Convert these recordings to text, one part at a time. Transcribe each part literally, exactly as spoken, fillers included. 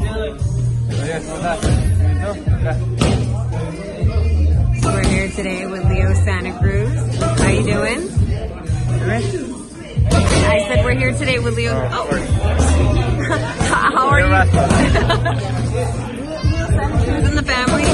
We're here today with Leo Santa Cruz. How you doing? I said we're here today with Leo. Oh. How are you? Leo Santa Cruz in the family.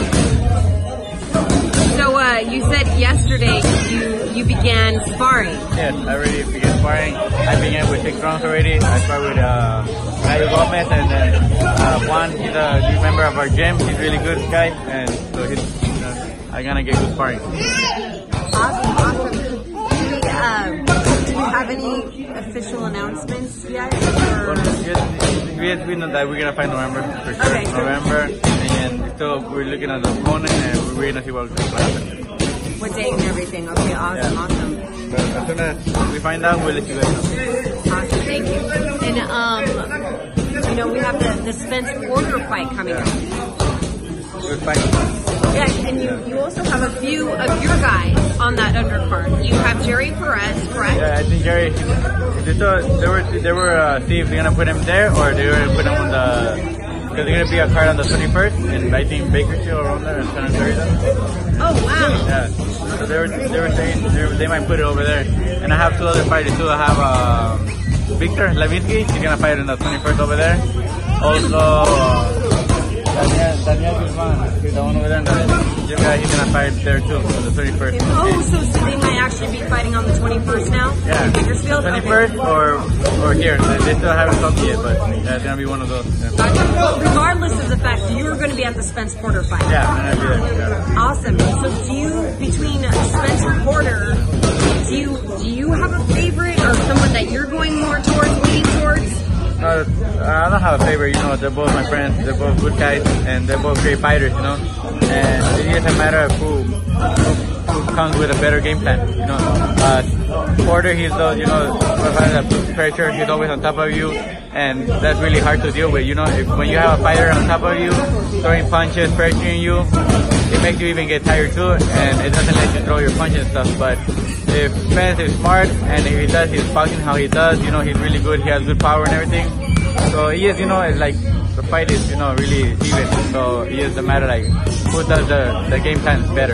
So uh, you said yesterday you you began sparring. Yes, I already began sparring. I began with six rounds already. I started with uh, Leo Gomez, and then uh, Juan. He's a new member of our gym. He's a really good guy, and so he's. You know, I'm gonna get good sparring. Awesome, awesome. Do we, uh, do we have any official announcements yet? Or? Yes, we know that we're gonna find November for sure. Okay, November, and still we're looking at the opponent, and we're waiting to see what happens. What date and everything? Okay, awesome, yeah. awesome. But as soon as we find out, we'll let you guys know. Awesome, thank you. And um, you know, we have the, the Spence Porter fight coming yeah. up. Good fight. Yeah, and you, you also have a few of your guys on that undercard. You have Jerry Perez, correct? Yeah, I think Jerry. They, thought, they were they were uh, see if they're gonna put him there or they were gonna put him on the. Because they're gonna be a card on the twenty-first, and I think Bakersfield around there is kind of thirty. Oh wow! Yeah, so they were they were saying they, were, they might put it over there. And I have two other fighters too. I have uh, Victor Levinsky. He's gonna fight in the twenty-first over there. Also, uh, Daniel Daniel Guzman. He's the one over there. The guy, he's gonna fight there too on the twenty-first. Oh, so, so they might actually be fighting on the twenty-first now? Yeah, in Bakersfield? twenty-first okay. or or here. They, they still haven't talked yet, but yeah, it's gonna be one of those. Yeah. Well, regardless of the fact that you're going to be at the Spence Porter fight. Yeah, I'm gonna be there. Yeah. Awesome. So, do you between Spence and Porter, do you do you have a favorite or someone that you're going more towards, leaning towards? Uh, I don't have a favorite, you know, they're both my friends, they're both good guys, and they're both great fighters, you know, and it is a matter of who, who, who comes with a better game plan, you know. Uh, Porter, he's the, you know, that pressure, he's always on top of you, and that's really hard to deal with, you know. If, when you have a fighter on top of you, throwing punches, pressuring you, it makes you even get tired too, and it doesn't let you throw your punches and stuff, but if Spence is smart, and if he does his boxing how he does, you know, he's really good, he has good power and everything. So he is, you know, it's like, the fight is, you know, really even. So it is a matter like, who does the, the game plan better.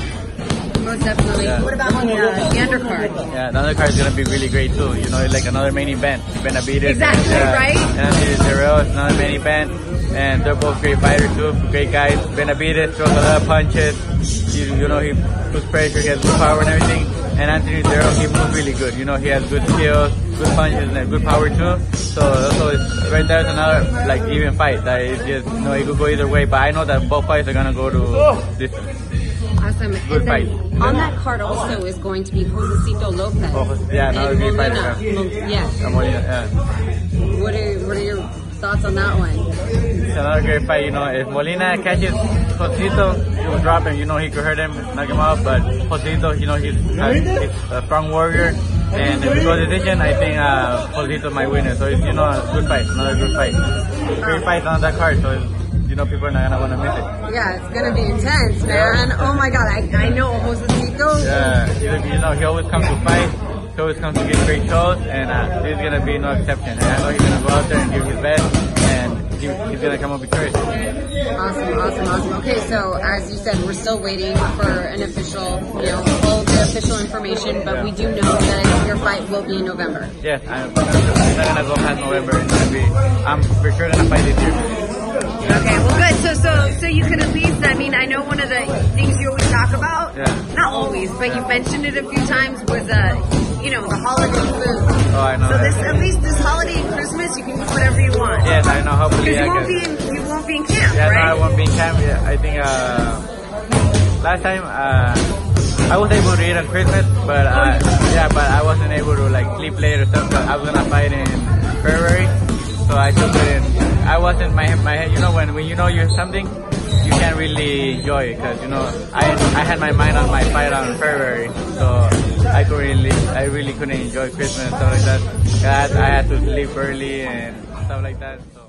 Most definitely. Yeah. What about on the, uh, the undercard? Yeah, the undercard is going to be really great too. You know, it's like another main event. Benavidez. Exactly, and, uh, right? And Dirrell is another main event. And they're both great fighters too, great guys. Benavidez throws a lot of punches. He, you know, he puts pressure, he has good power and everything. And Anthony Dirrell, he moves really good. You know, he has good skills, good punches, and good power too. So, so it's, right there's another like even fight that is just, you know, it could go either way. But I know that both fights are gonna go to distance. Awesome. Good fight. On that card also is going to be Josecito Lopez. Oh, yeah, another great fighter. Yeah. Yeah. Molina, yeah. What are what are your thoughts on that one? It's another great fight. You know, if Molina catches Josecito, he will drop him. You know, he could hurt him, knock him out. But Josecito, you know, he's, uh, he's a strong warrior. And if we go decision, I think uh, Josecito might win it. So it's, you know, a good fight, another good fight. Great fight on that card. So it's, you know, people are not gonna want to miss it. Yeah, it's gonna be intense, man. Yeah. Oh my God, I I know Josecito. Yeah, you know, he always comes to fight. He always comes to get great shows, and uh, there's gonna be no exception. And I know he's gonna go out there and give his best, and he, he's gonna come up victorious. Awesome, awesome, awesome. Okay, so as you said, we're still waiting for an official, you know, all of the official information, but yeah. we do know that your fight will be in November. Yes, I'm, I'm not gonna go past November. It's gonna be, I'm for sure gonna fight this year. Okay, well good. So so so you could at least, I mean, I know one of the things you always talk about, yeah. not always, but you mentioned it a few times, was uh, you know, the holiday food. Oh, I know. So this, at least this holiday and Christmas, you can do whatever you want. Yes, I know. Hopefully, because you I won't can. be in, you won't be in camp, yeah, right? No, I won't be in camp. Yeah, I think uh, last time uh, I was able to eat on Christmas, but uh, yeah, but I wasn't able to like sleep late or something. I was gonna fight in February, so I took it in. I wasn't my my head. You know, when when you know you're something, you can't really enjoy it because you know I I had my mind on my fight on February, so I could really I really couldn't enjoy Christmas and stuff like that. I had, I had to sleep early and stuff like that. So.